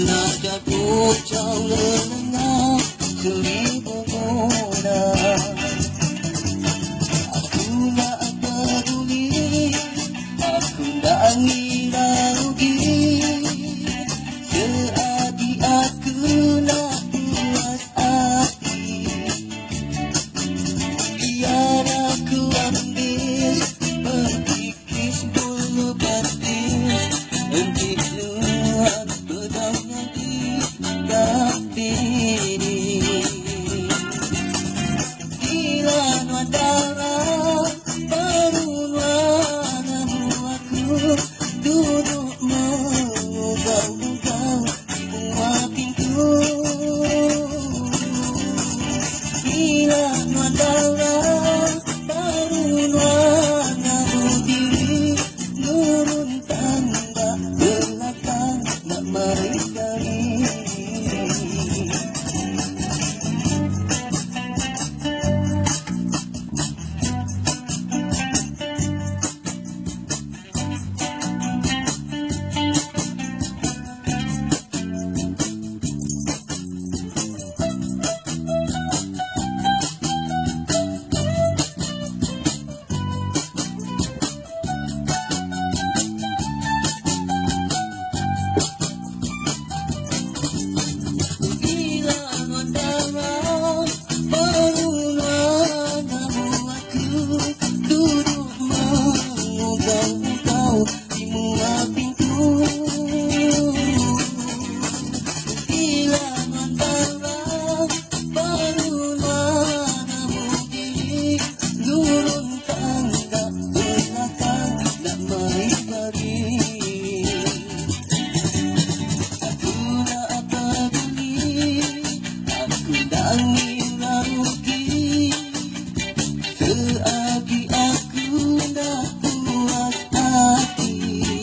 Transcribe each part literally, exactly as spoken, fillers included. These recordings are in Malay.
jatuh jauh lelengah seribu mona. Aku tak peduli, aku tak ngira rugi, selagi aku nak puas hati. Biar aku ambil berkikis bulu batis, henti luar pedangnya di dapiri. Bila nuadara baru nuanamu aku duduk mengugau-ugau di buah pintu. Bila nuadara baru nuanamu diri nurun tangga belakang nak mencari. Selagi aku dah puas hati,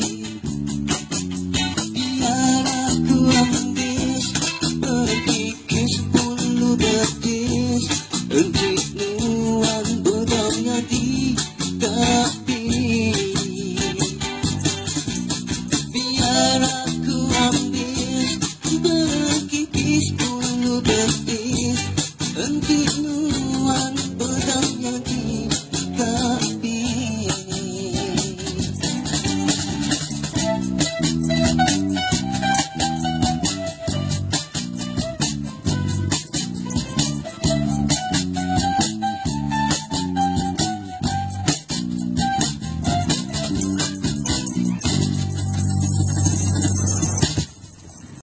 biar aku ambil berkikis bulu betis, henti nuan pedangnya di dapiri. Biar